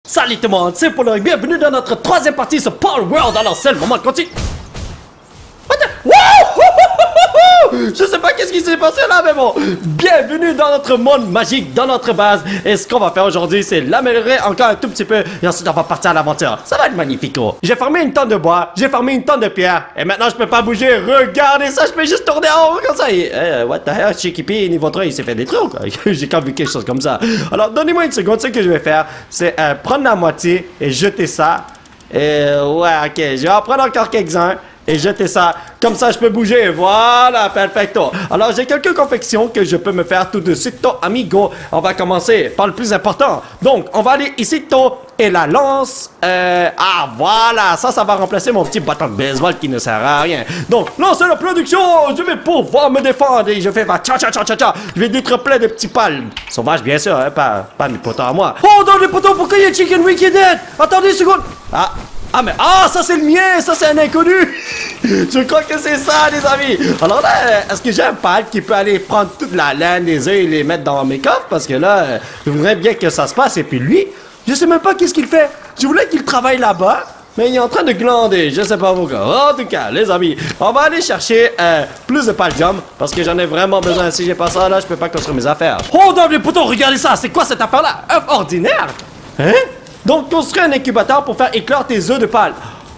Salut tout le monde, c'est Paul et bienvenue dans notre troisième partie sur Power World. Alors c'est le moment de continuer. Je sais pas qu'est-ce qui s'est passé là, mais bon. Bienvenue dans notre monde magique, dans notre base. Et ce qu'on va faire aujourd'hui, c'est l'améliorer encore un tout petit peu. Et ensuite, on va partir à l'aventure. Ça va être magnifico. J'ai formé une tonne de bois, j'ai formé une tonne de pierre. Et maintenant, je peux pas bouger. Regardez ça, je peux juste tourner en haut comme ça. Et, what the hell, Chikipi, niveau 3, il s'est fait détruire, quoi. J'ai quand même vu quelque chose comme ça. Alors, donnez-moi une seconde. Ce que je vais faire, c'est prendre la moitié et jeter ça. Et ouais, ok, je vais en prendre encore quelques-uns. Et jeter ça. Comme ça, je peux bouger. Voilà, perfecto. Alors, j'ai quelques confections que je peux me faire tout de suite, amigo. On va commencer par le plus important. Donc, on va aller ici, et la lance. Voilà. Ça va remplacer mon petit bâton de baseball qui ne sert à rien. Donc, lancez la production. Je vais pouvoir me défendre. Et je fais tcha. Je vais détruire plein de petits pales. Sauvages, bien sûr, hein, pas mes potos à moi. Oh, dans les potos, pourquoi il y a Chicken Wing qui est dead? Attendez une seconde. Ça c'est le mien, ça c'est un inconnu. Je crois que c'est ça, les amis. Alors là, est-ce que j'ai un pal qui peut aller prendre toute la laine des œufs et les mettre dans mes coffres? Parce que là, je voudrais bien que ça se passe. Et puis lui, je sais même pas qu'est-ce qu'il fait. Je voulais qu'il travaille là-bas, mais il est en train de glander. Je sais pas pourquoi. En tout cas, les amis, on va aller chercher plus de paldium parce que j'en ai vraiment besoin. Si j'ai pas ça, là, je peux pas construire mes affaires. Oh, dans les poteaux, regardez ça. C'est quoi cette affaire-là? Œuf ordinaire? Hein? Donc, construis un incubateur pour faire éclore tes œufs de pâle.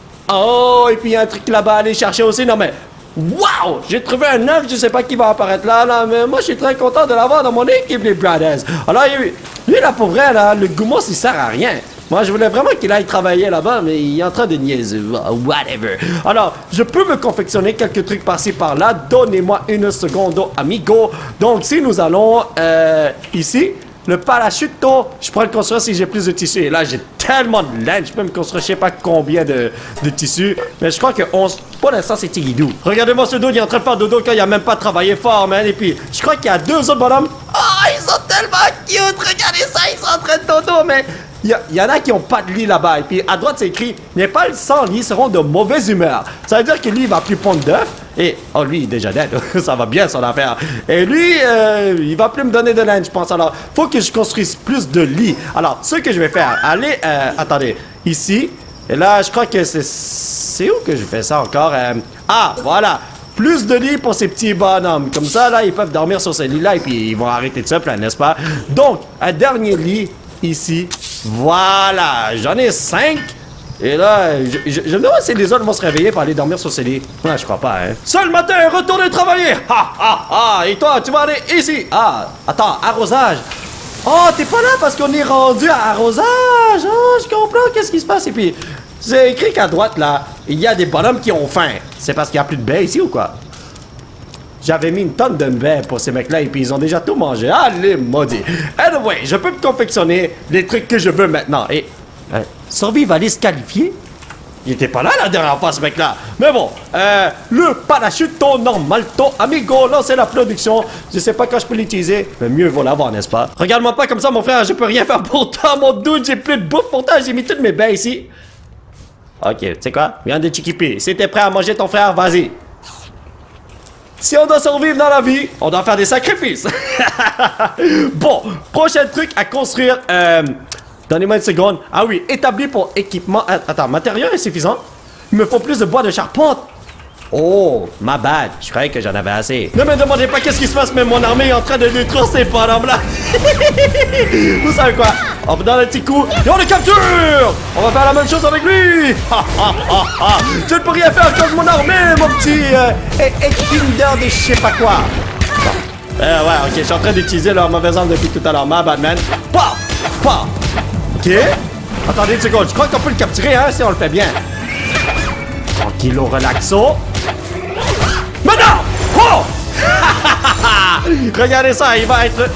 Oh, et puis il y a un truc là-bas à aller chercher aussi. Non, mais, waouh! J'ai trouvé un œuf, je sais pas qui va apparaître là, mais moi, je suis très content de l'avoir dans mon équipe, les brothers. Alors, lui, là, pour vrai, là, le Goumos, il sert à rien. Moi, je voulais vraiment qu'il aille travailler là-bas, mais il est en train de niaiser. Whatever. Alors, je peux me confectionner quelques trucs par-ci, par-là. Donnez-moi une seconde, amigo. Donc, si nous allons, ici... Le parachuto, je pourrais le construire si j'ai plus de tissu. Et là, j'ai tellement de laine, je peux me construire je sais pas combien de tissus. Mais je crois que pour l'instant, c'est Tigidou. Regardez-moi ce dos, il est en train de faire dodo quand il a même pas travaillé fort, man. Et puis, je crois qu'il y a deux autres bonhommes. Oh, ils sont tellement cute, regardez ça, ils sont en train de dodo, mais... Il y en a qui ont pas de lit là-bas. Et puis, à droite, c'est écrit, les pâles sans lit seront de mauvaise humeur. Ça veut dire que lui, il va plus pondre d'œufs. Et, oh, lui, il est déjà dead. Ça va bien, son affaire. Et lui, il va plus me donner de laine, je pense. Alors, faut que je construise plus de lits. Alors, ce que je vais faire, allez, attendez, ici. Et là, je crois que c'est où que je fais ça encore? Voilà. Plus de lits pour ces petits bonhommes. Comme ça, là, ils peuvent dormir sur ces lits-là. Et puis, ils vont arrêter de se plaindre, n'est-ce pas? Donc, un dernier lit. Ici, voilà, j'en ai 5. Et là, je me demande si les autres vont se réveiller pour aller dormir sur ces lits. Ouais, je crois pas, hein. Seul matin, retournez travailler. Et toi, tu vas aller ici. Attends, arrosage. Oh, t'es pas là parce qu'on est rendu à arrosage. Oh, je comprends qu'est-ce qui se passe. Et puis, c'est écrit qu'à droite, là, il y a des bonhommes qui ont faim. C'est parce qu'il n'y a plus de baies ici ou quoi? J'avais mis une tonne de baies pour ces mecs-là et puis ils ont déjà tout mangé. Allez, maudit. Anyway, je peux me confectionner les trucs que je veux maintenant. Et, survivre, aller se qualifier? Il était pas là la dernière fois, ce mec-là. Mais bon, le parachuto normalto, amigo, lancez la production. Je sais pas quand je peux l'utiliser, mais mieux vaut l'avoir, n'est-ce pas? Regarde-moi pas comme ça, mon frère, je peux rien faire pour toi, mon dude. J'ai plus de bouffe pour toi, j'ai mis toutes mes baies ici. Ok, tu sais quoi? Viens de Chikipi. Si t'es prêt à manger ton frère, vas-y. Si on doit survivre dans la vie, on doit faire des sacrifices. Bon, prochain truc à construire. Donnez-moi une seconde. Ah oui, établi pour équipement. Attends, matériel est suffisant? Il me faut plus de bois de charpente. Oh, ma bad. Je croyais que j'en avais assez. Ne me demandez pas qu'est-ce qui se passe, mais mon armée est en train de détruire ces bonhommes-là. Vous savez quoi? On va dans le petit coup et on le capture! On va faire la même chose avec lui! Je ne peux rien faire contre mon armée, mon petit Kinder de je sais pas quoi. Ouais, ok, je suis en train d'utiliser leur mauvaise arme depuis tout à l'heure. Ma bad, man. Ok. Attendez une seconde, je crois qu'on peut le capturer, hein, si on le fait bien. Tranquillo, relaxo. Mais non! Oh! Regardez ça, il va être...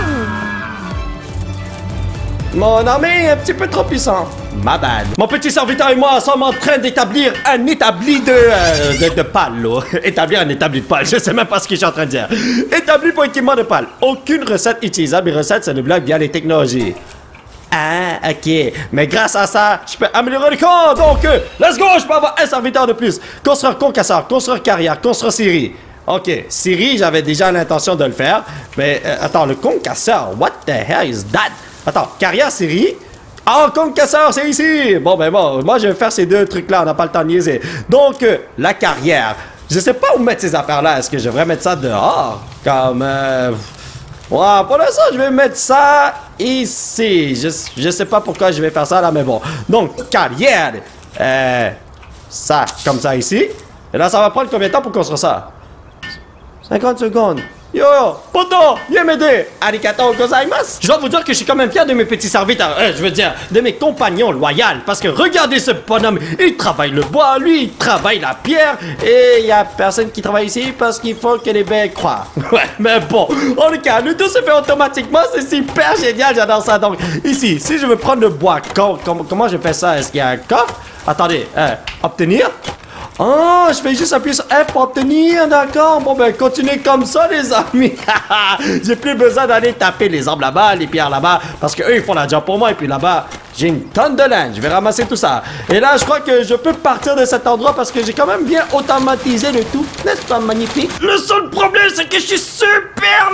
Mon armée est un petit peu trop puissante. Ma bad. Mon petit serviteur et moi sommes en train d'établir un établi de pales, là. Établir un établi de pales. Je sais même pas ce que je suis en train de dire. Établi pour équipement de pales. Aucune recette utilisable. Les recettes se débloquent via les technologies. Ah, ok. Mais grâce à ça, je peux améliorer le camp. Donc, let's go. Je peux avoir un serviteur de plus. Construire concasseur, construire carrière, construire scierie. Ok, scierie, j'avais déjà l'intention de le faire. Mais, attends, le concasseur, what the hell is that? Attends, carrière, scierie. Ah, concasseur, c'est ici! Bon, ben bon, moi je vais faire ces deux trucs-là, on n'a pas le temps de niaiser. Donc, la carrière. Je sais pas où mettre ces affaires-là. Est-ce que je devrais mettre ça dehors? Comme, ouais, pour l'instant, je vais mettre ça ici. Je sais pas pourquoi je vais faire ça là, mais bon. Donc, carrière. Ça, comme ça ici. Et là, ça va prendre combien de temps pour construire ça? 50 secondes. Yo, poto, viens m'aider. Arigato gozaimasu. Je dois vous dire que je suis quand même fier de mes petits serviteurs. Je veux dire, de mes compagnons loyaux. Parce que regardez ce bonhomme. Il travaille le bois, lui, il travaille la pierre. Et il y a personne qui travaille ici parce qu'il faut que les bêtes croient. Ouais, mais bon. En tout cas, le tout se fait automatiquement. C'est super génial, j'adore ça. Donc, ici, si je veux prendre le bois, comment je fais ça? Est-ce qu'il y a un coffre? Attendez, obtenir? Oh, je fais juste appuyer sur F pour obtenir, d'accord. Bon, ben, continuez comme ça, les amis. J'ai plus besoin d'aller taper les arbres là-bas, les pierres là-bas, parce que eux, ils font la job pour moi. Et puis là-bas, j'ai une tonne de laine. Je vais ramasser tout ça. Et là, je crois que je peux partir de cet endroit parce que j'ai quand même bien automatisé le tout. N'est-ce pas magnifique? Le seul problème, c'est que je suis super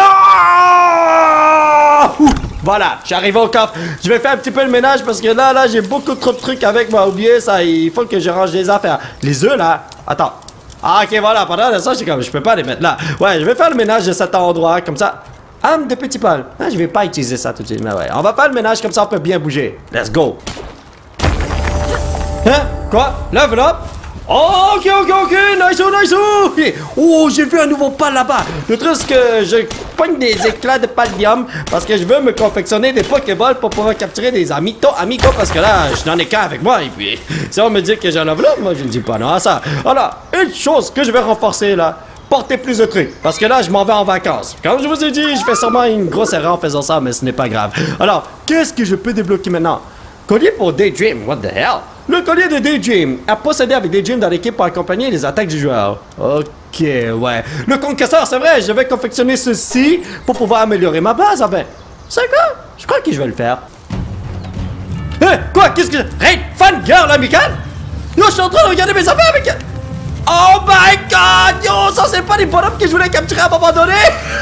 là. Voilà, je suis arrivé au coffre. Je vais faire un petit peu le ménage parce que là, j'ai beaucoup trop de trucs avec moi. Oubliez ça, il faut que je range les affaires. Les œufs, là, attends. Ah, ok, voilà, pendant ça, je peux pas les mettre là. Ouais, je vais faire le ménage de cet endroit, comme ça. Âme de petit Paul. Ah, je vais pas utiliser ça tout de suite, mais ouais. On va faire le ménage, comme ça, on peut bien bouger. Let's go. Hein? Quoi? Level up? Oh, ok, nice. Oh, j'ai vu un nouveau pal là-bas. Le truc, c'est que je pogne des éclats de paldium parce que je veux me confectionner des Pokéballs pour pouvoir capturer des amigos, parce que là, je n'en ai qu'un avec moi. Et puis, si on me dit que j'ai un level up, moi, je ne dis pas non à ça. Alors, une chose que je vais renforcer là, porter plus de trucs. Parce que là, je m'en vais en vacances. Comme je vous ai dit, je fais sûrement une grosse erreur en faisant ça, mais ce n'est pas grave. Alors, qu'est-ce que je peux débloquer maintenant? Collier pour Daydream, what the hell? Le collier de Daydream, à posséder avec Daydream dans l'équipe pour accompagner les attaques du joueur. Ok, ouais. Le concasseur, c'est vrai, je vais confectionner ceci pour pouvoir améliorer ma base. Ah ben, c'est quoi? Je crois que je vais le faire. Quoi? Qu'est-ce que... Hey, fan girl amical? Yo, je suis en train de regarder mes affaires avec... Oh my god! Yo, ça c'est pas les bonhommes que je voulais capturer à un moment donné!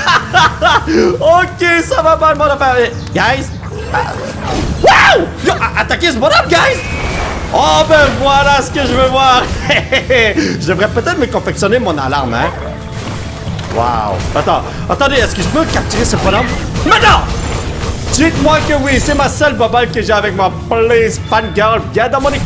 Ok, ça va mal, mon affaire. Guys? Wow! Yo, attaquez ce bonhomme, guys! Oh ben voilà ce que je veux voir! Je devrais peut-être me confectionner mon alarme, hein? Wow! Attendez, est-ce que je peux capturer ce bonhomme? Maintenant! Dites-moi que oui, c'est ma seule bobale que j'ai avec moi. Please, fangirl, viens dans mon équipe.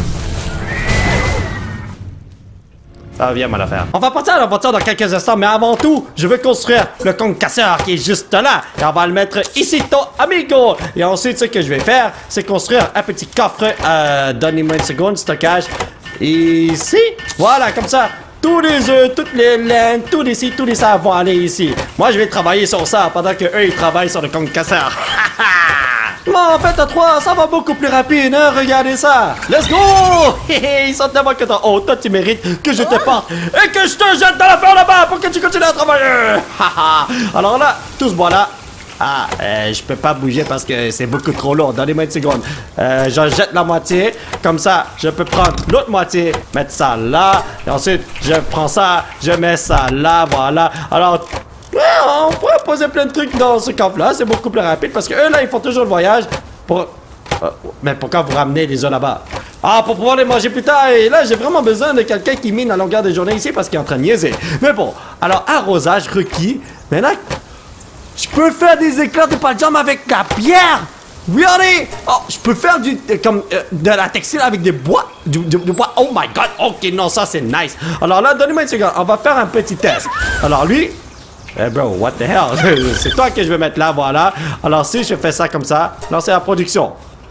Ça vient mal à faire. On va partir à l'aventure dans quelques instants, mais avant tout, je veux construire le concasseur qui est juste là. Et on va le mettre ici, amigo. Et ensuite, ce que je vais faire, c'est construire un petit coffre. Donnez-moi une seconde, stockage. Ici. Voilà, comme ça. Tous les œufs, toutes les laines, tous les ci, tous les ça vont aller ici. Moi, je vais travailler sur ça pendant que eux, ils travaillent sur le concasseur. Bon, en fait, à 3, ça va beaucoup plus rapide, hein? Regardez ça! Let's go! Ils sont tellement contents. Oh, toi, tu mérites que je te porte et que je te jette dans la fleur là-bas pour que tu continues à travailler! Alors là, tout ce bois-là. Ah, je peux pas bouger parce que c'est beaucoup trop lourd. Donnez-moi une seconde. Je jette la moitié. Comme ça, je peux prendre l'autre moitié, mettre ça là. Et ensuite, je prends ça, je mets ça là, voilà. Alors... ouais, on pourrait poser plein de trucs dans ce camp-là, c'est beaucoup plus rapide parce que eux là ils font toujours le voyage pour... mais pourquoi vous ramenez les œufs là-bas? Ah, pour pouvoir les manger plus tard. Et là j'ai vraiment besoin de quelqu'un qui mine à longueur de journée ici parce qu'il est en train de niaiser. Mais bon, alors arrosage requis. Maintenant, je peux faire des éclairs de paldium avec la pierre. Regardez! Oh, je peux faire de la textile avec des bois. Du bois. Oh my god! Ok, non, ça c'est nice. Alors là, donnez-moi une seconde. On va faire un petit test. Alors lui... bro, what the hell? C'est toi que je vais mettre là, voilà. Alors si je fais ça comme ça, lancer la production.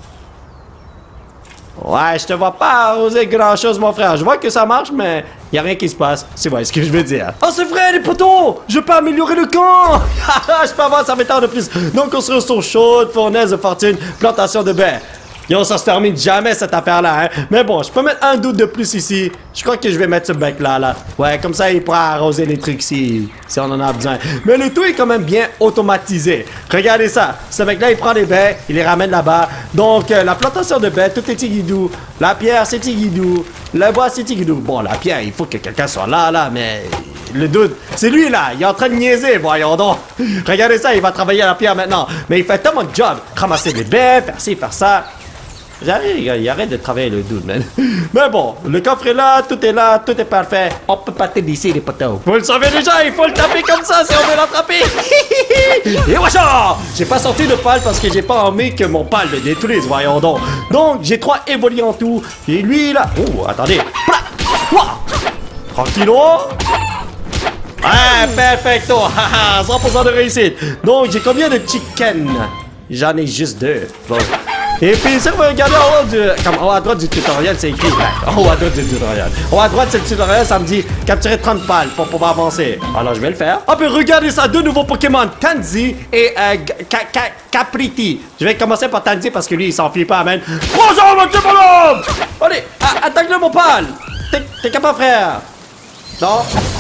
Ouais, je te vois pas arroser grand chose, mon frère. Je vois que ça marche, mais y a rien qui se passe. C'est vrai ce que je veux dire. Oh, c'est vrai, les poteaux! Je peux améliorer le camp! Je peux avoir 100 mètres de plus. Donc, construire sur chaude, fournaise de fortune, plantation de baies. Yo, ça se termine jamais cette affaire-là, hein. Mais bon, je peux mettre un doute de plus ici. Je crois que je vais mettre ce bec-là, là. Ouais, comme ça, il pourra arroser les trucs si on en a besoin. Mais le tout est quand même bien automatisé. Regardez ça. Ce bec-là, il prend les baies, il les ramène là-bas. Donc, la plantation de baies, tout est tigidou. La pierre, c'est tigidou. Le bois, c'est tigidou. Bon, la pierre, il faut que quelqu'un soit là, mais... le dude, c'est lui là, il est en train de niaiser, voyons donc. Regardez ça, il va travailler à la pierre maintenant. Mais il fait tellement de job. Ramasser des baies, faire ci, faire ça. J'arrive, les gars, il arrête de travailler le dude, man. Mais bon, le coffre est là, tout est parfait. On peut partir d'ici, les potos. Vous le savez déjà, il faut le taper comme ça si on veut l'attraper. Et washa! J'ai pas sorti de pal parce que j'ai pas envie que mon pal le détruise, voyons donc. Donc, j'ai 3 évolués en tout. Et lui, là... Oh, attendez. Tranquillo. Ouais, perfecto. 100% de réussite. Donc, j'ai combien de chicken? J'en ai juste 2. Bon. Et puis, si vous regardez en haut à droite du tutoriel, c'est écrit. En haut à droite du tutoriel. En haut à droite, c'est le tutoriel, ça me dit capturer 30 balles pour pouvoir avancer. Alors, je vais le faire. Ah, puis regardez ça, 2 nouveaux Pokémon, Tanzi et Capriti. Je vais commencer par Tanzi parce que lui, il s'enfuit pas, man. Bonjour, mon petit bonhomme! Allez, attaque-le, mon pal! T'es capable, frère? Non?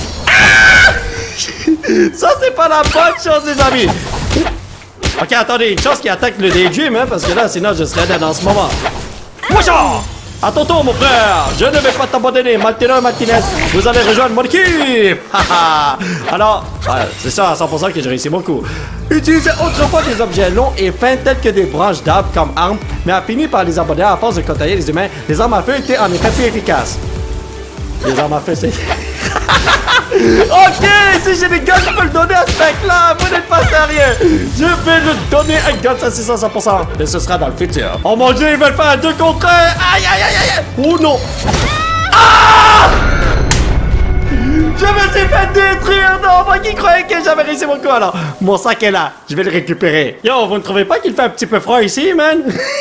Ça, c'est pas la bonne chose, les amis. Ok, attendez, une chance qu'il attaque le Daydream, hein, parce que là, sinon, je serais dead en ce moment. Washa! À ton tour, mon frère! Je ne vais pas t'abandonner, Maltino et Martinez. Vous allez rejoindre mon équipe! Alors, ouais, c'est ça à 100% que j'ai réussi mon coup. Utilisez autrefois des objets longs et fins tels que des branches d'arbres comme armes, mais a fini par les abandonner à force de côtoyer les humains. Les armes à feu étaient en effet plus efficaces. Les armes à feu, c'est... Ok, si j'ai des guns, je peux le donner à ce mec-là. Vous n'êtes pas sérieux. Je vais le donner un gun à 600%. Mais ce sera dans le futur. Oh mon dieu, ils veulent faire un 2 contre 1. Aïe, aïe, aïe, aïe. Oh non. Ah! Je me suis fait détruire. Non, moi qui croyais que j'avais réussi mon coup. Alors, mon sac est là. Je vais le récupérer. Yo, vous ne trouvez pas qu'il fait un petit peu froid ici, man?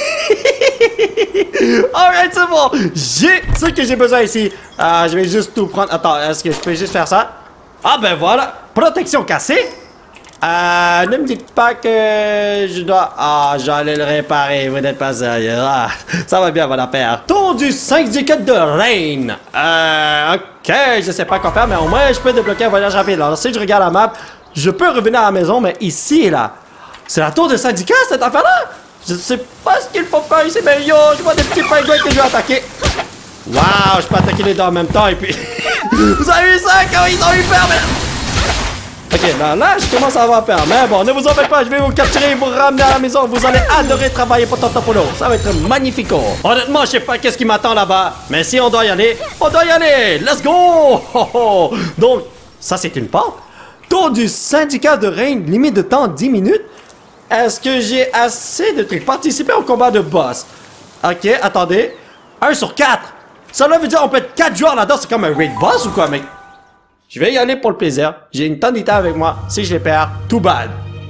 Alright, c'est bon. J'ai ce que j'ai besoin ici. Je vais juste tout prendre. Attends, est-ce que je peux juste faire ça? Ah ben voilà. Protection cassée. Ne me dites pas que je dois... Ah, j'allais le réparer. Vous n'êtes pas sérieux. Ah, ça va bien, voilà faire. Tour du syndicat de Rain. Ok, je sais pas quoi faire, mais au moins je peux débloquer un voyage rapide. Alors si je regarde la map, je peux revenir à la maison, mais ici, là, c'est la tour de syndicat, cette affaire-là. Je sais pas ce qu'il faut faire ici, mais yo, je vois des petits pingouins que je vais attaquer. Waouh, je peux attaquer les deux en même temps et puis... Vous avez vu ça, quand ils ont eu peur, mais... Ok, là, je commence à avoir peur. Mais bon, ne vous en faites pas, je vais vous capturer et vous ramener à la maison. Vous allez adorer travailler pour Totopolo. Ça va être magnifique. Honnêtement, je sais pas qu'est-ce qui m'attend là-bas. Mais si on doit y aller, on doit y aller. Let's go! Donc, ça, c'est une porte. Tour du syndicat de Rain, limite de temps 10 minutes. Est-ce que j'ai assez de trucs? Participer au combat de boss. Ok, attendez. 1 sur 4. Ça veut dire on peut être 4 joueurs là-dedans. C'est comme un raid boss ou quoi, mec? Je vais y aller pour le plaisir. J'ai une tonne d'items avec moi. Si je les perds, too bad.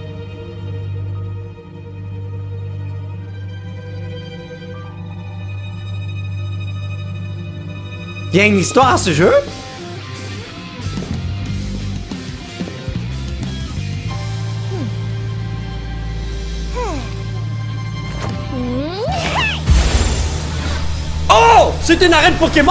Il y a une histoire à ce jeu? Oh! C'est une arène Pokémon!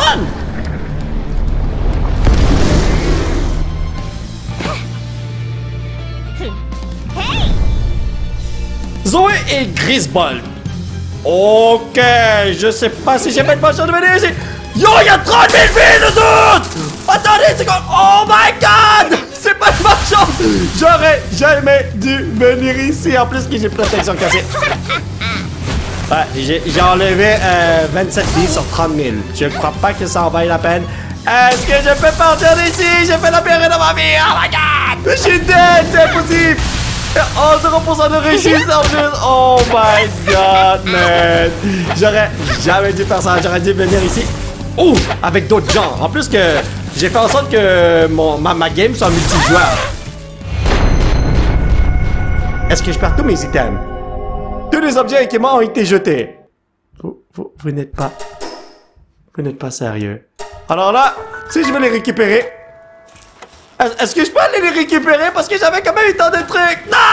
Zoé et Grisbold. Ok, je sais pas si j'ai pas de chance de venir ici. Yo, il y a 30 000 vies de doute! Attendez, c'est quoi? Oh my god! C'est pas de ma chance! J'aurais jamais dû venir ici. En plus que j'ai protection cassée. Ouais, j'ai enlevé 27 vies sur 30 000. Je crois pas que ça en vaille la peine. Est-ce que je peux partir d'ici? J'ai fait la pire de ma vie. Oh my god! Je suis dead, c'est impossible! Oh, 0% de réussite en plus! Oh my god, man! J'aurais jamais dû faire ça. J'aurais dû venir ici. Oh! Avec d'autres gens. En plus que j'ai fait en sorte que ma game soit multijoueur. Est-ce que je perds tous mes items? Tous les objets et équipements ont été jetés. Vous n'êtes pas... Vous n'êtes pas sérieux. Alors là, si je veux les récupérer... Est-ce que je peux aller les récupérer? Parce que j'avais quand même eu tant de trucs. Non!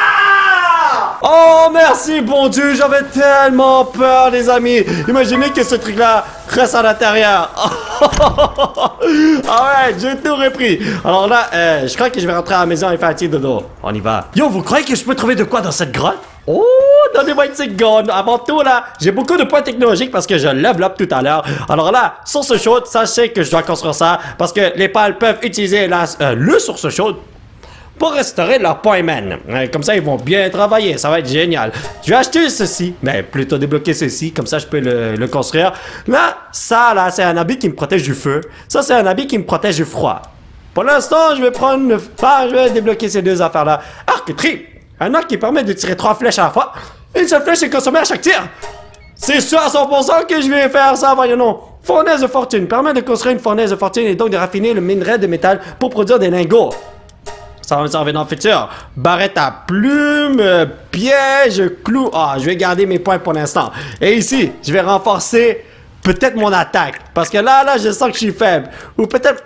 Oh, merci, bon Dieu. J'avais tellement peur, les amis. Imaginez que ce truc-là reste à l'intérieur. Ah ouais, j'ai tout repris. Alors là, je crois que je vais rentrer à la maison et faire un petit dodo. On y va. Yo, vous croyez que je peux trouver de quoi dans cette grotte? Oh, donnez-moi une petite gun. Avant tout, là, j'ai beaucoup de points technologiques parce que je level up tout à l'heure. Alors là, source chaude, sachez que je dois construire ça parce que les pales peuvent utiliser le source chaude pour restaurer leur point man. Comme ça, ils vont bien travailler. Ça va être génial. Je vais acheter ceci. Mais plutôt débloquer ceci. Comme ça, je peux le construire. Là, ça, là, c'est un habit qui me protège du feu. Ça, c'est un habit qui me protège du froid. Pour l'instant, je vais prendre je vais débloquer ces deux affaires-là. Arqueterie. Un arc qui permet de tirer 3 flèches à la fois. Une seule flèche est consommée à chaque tir. C'est sûr à 100% que je vais faire ça, voyons non. Fournaise de fortune. Permet de construire une fournaise de fortune et donc de raffiner le minerai de métal pour produire des lingots. Ça va me servir dans le futur. Barrette à plumes, piège, clou. Je vais garder mes points pour l'instant. Et ici, je vais renforcer peut-être mon attaque. Parce que là, je sens que je suis faible. Ou peut-être...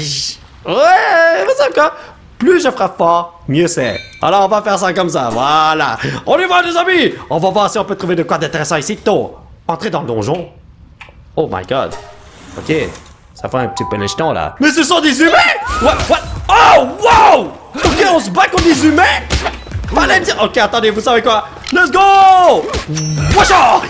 Ouais, mais ça quoi. Plus je frappe fort, mieux c'est. Alors, on va faire ça comme ça. Voilà. On y va, les amis. On va voir si on peut trouver de quoi d'intéressant ici. Tôt. Entrer dans le donjon. Oh my god. Ok. Ça fait un petit peu les jetons, là. Mais ce sont des humains! What? Oh, wow! Ok, on se bat contre des humains? Fallait me dire... Ok, attendez, vous savez quoi? Let's go! Watch out!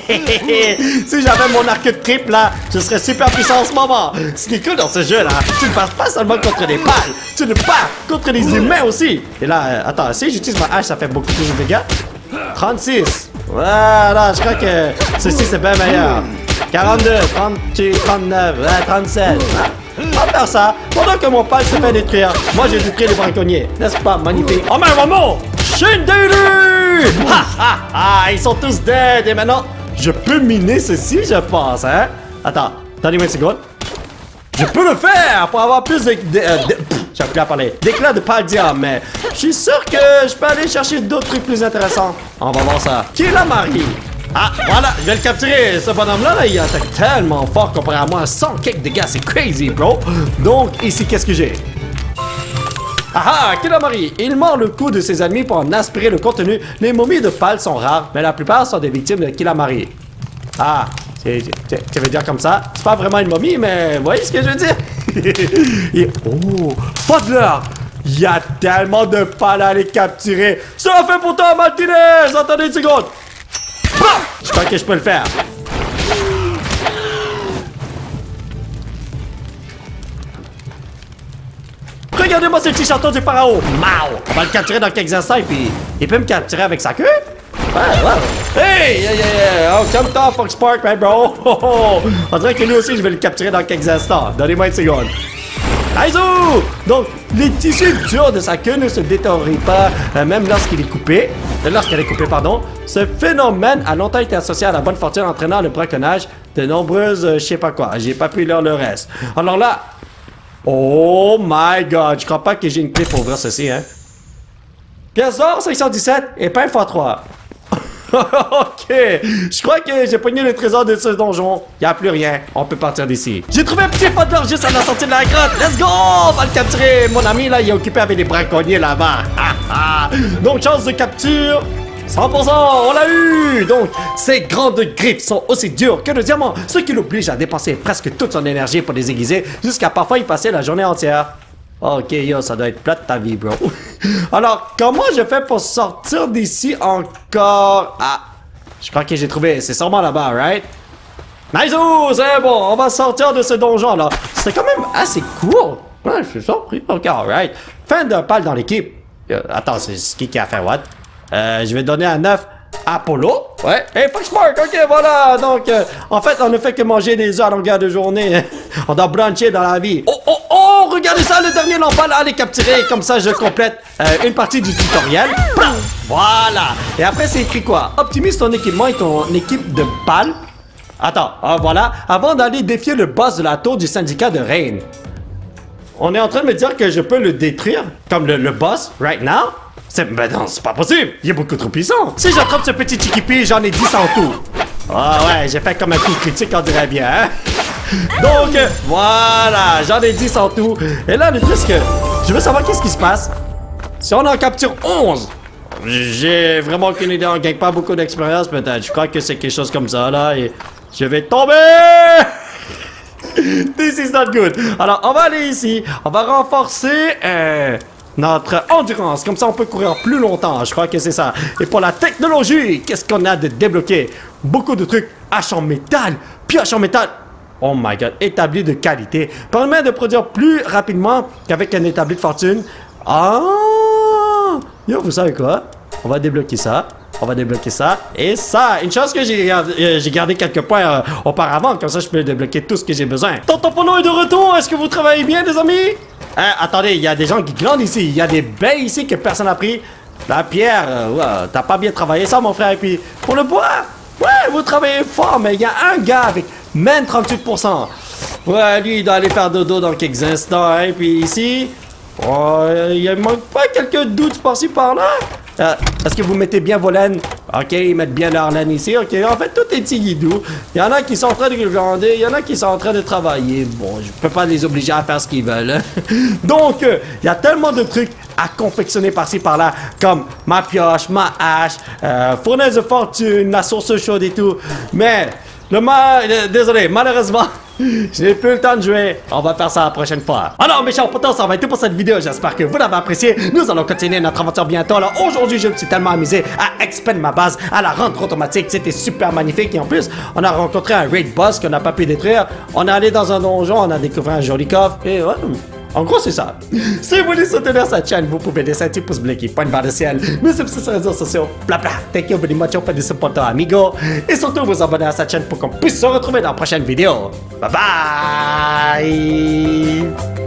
Si j'avais mon arc de triple, là, je serais super puissant en ce moment. Ce qui est cool dans ce jeu, là, tu ne passes pas seulement contre des balles, tu ne bats contre les humains aussi. Et là, attends, si j'utilise ma hache, ça fait beaucoup plus de dégâts. 36. Voilà, je crois que ceci, c'est bien meilleur. 42, 38, 39, 37. On va faire ça pendant que mon pal se fait détruire. Moi, j'ai détruit les braconniers. N'est-ce pas magnifique? Oh, mais maman! Shinderu! Ils sont tous dead. Et maintenant, je peux miner ceci, je pense, hein? Attends, donnez-moi une seconde. Je peux le faire pour avoir plus de... j'ai plus à parler. D'éclats de palladium, mais je suis sûr que je peux aller chercher d'autres trucs plus intéressants. On va voir ça. Qui est la Marie? Voilà, je vais le capturer. Ce bonhomme-là, il attaque tellement fort comparé à moi. 100 quelques dégâts, c'est crazy, bro. Donc, ici, qu'est-ce que j'ai? Kilamari, il mord le cou de ses ennemis pour en aspirer le contenu. Les momies de Pal sont rares, mais la plupart sont des victimes de Kilamari. Tu veux dire comme ça? C'est pas vraiment une momie, mais vous voyez ce que je veux dire? Fodler! Il y a tellement de Pal à les capturer. Ça fait pour toi, Martinez! Attendez une seconde. Je crois que je peux le faire. Regardez-moi ce petit château du pharaon. Mao! On va le capturer dans quelques instants et puis il peut me capturer avec sa queue? Ouais. Hey! Oh, calme-toi, Fox Park, man, bro! On dirait que lui aussi, je vais le capturer dans quelques instants. Donnez-moi une seconde. Aizu! Donc, les tissus durs de sa queue ne se détériorent pas, même lorsqu'elle est coupée. Pardon. Ce phénomène a longtemps été associé à la bonne fortune entraînant le braconnage de nombreuses, je sais pas quoi. J'ai pas pu lire le reste. Alors là, oh my god, je crois pas que j'ai une clé pour ouvrir ceci, hein. Pièce d'or 517 et pain x3. Ok, je crois que j'ai pogné le trésor de ce donjon. Y'a plus rien, on peut partir d'ici. J'ai trouvé un petit pot d'or juste à la sortie de la grotte. Let's go, on va le capturer. Mon ami là, il est occupé avec des braconniers là-bas. Donc chance de capture 100%, on l'a eu. Donc ces grandes griffes sont aussi dures que le diamant, ce qui l'oblige à dépenser presque toute son énergie pour les aiguiser, jusqu'à parfois y passer la journée entière. Ok, yo, ça doit être plate ta vie, bro. Alors, comment je fais pour sortir d'ici encore? Je crois que j'ai trouvé. C'est sûrement là-bas, right? Nice, c'est bon. On va sortir de ce donjon, là. C'était quand même assez cool. Ouais, je suis surpris. Ok, alright. Fin d'un pal dans l'équipe. Attends, c'est qui a fait what? Je vais donner un 9 à Apollo. Ouais. Hey, Fox Park, ok, voilà. Donc, en fait, on ne fait que manger des œufs à longueur de journée. On doit brancher dans la vie. Oh, regardez ça, le dernier lampal à les capturer. Comme ça, je complète une partie du tutoriel. Voilà. Et après, c'est écrit quoi? Optimise ton équipement et ton équipe de pales. Attends, voilà. Avant d'aller défier le boss de la tour du syndicat de Rain. On est en train de me dire que je peux le détruire comme le boss, right now? Ben non, c'est pas possible. Il est beaucoup trop puissant. Si j'attrape ce petit chiquipi, j'en ai 10 en tout. Ouais, j'ai fait comme un coup critique, on dirait bien, hein? Donc, voilà, j'en ai 10 en tout. Et là, le truc, c'est que je veux savoir qu'est-ce qui se passe si on en capture 11. J'ai vraiment aucune idée, on gagne pas beaucoup d'expérience, peut-être. Je crois que c'est quelque chose comme ça, là, et je vais tomber. This is not good. Alors, on va aller ici. On va renforcer notre endurance. Comme ça, on peut courir plus longtemps. Je crois que c'est ça. Et pour la technologie, qu'est-ce qu'on a de débloqué? Beaucoup de trucs. Hache en métal, pioche en métal. Oh my god, établi de qualité. Permet de produire plus rapidement qu'avec un établi de fortune. Yo, vous savez quoi? On va débloquer ça. On va débloquer ça. Et ça, une chance que j'ai gardé quelques points auparavant. Comme ça, je peux débloquer tout ce que j'ai besoin. Tonton Polo est de retour. Est-ce que vous travaillez bien, les amis? Attendez, il y a des gens qui glandent ici. Il y a des baies ici que personne n'a pris. La pierre, ouais, t'as pas bien travaillé ça, mon frère. Et puis, pour le bois, ouais, vous travaillez fort. Mais il y a un gars avec même 38%. Ouais, lui, il doit aller faire dodo dans quelques instants. Hein. Et puis ici, oh, il manque pas quelques doutes par-ci, par-là. Est-ce que vous mettez bien vos laines? Ok, ils mettent bien leur laine ici. Ok, en fait, tout est tigidou. Il y en a qui sont en train de glander, il y en a qui sont en train de travailler. Bon, je peux pas les obliger à faire ce qu'ils veulent. Donc, il y a tellement de trucs à confectionner par-ci, par-là, comme ma pioche, ma hache, fournaise de fortune, la source chaude et tout. Mais, désolé, malheureusement, je n'ai plus le temps de jouer. On va faire ça la prochaine fois. Alors, mes chers potos, ça va être tout pour cette vidéo. J'espère que vous l'avez apprécié. Nous allons continuer notre aventure bientôt. Alors, aujourd'hui, je me suis tellement amusé à expand ma base, à la rendre automatique. C'était super magnifique. Et en plus, on a rencontré un raid boss qu'on n'a pas pu détruire. On est allé dans un donjon, on a découvert un joli coffre. Et ouais, en gros, c'est ça. Si vous voulez soutenir cette chaîne, vous pouvez laisser un petit pouce bleu qui pointe vers le ciel, nous suivre sur les réseaux sociaux, bla bla. Thank you very much for the support, amigo. Et surtout, vous abonner à cette chaîne pour qu'on puisse se retrouver dans la prochaine vidéo. Bye bye!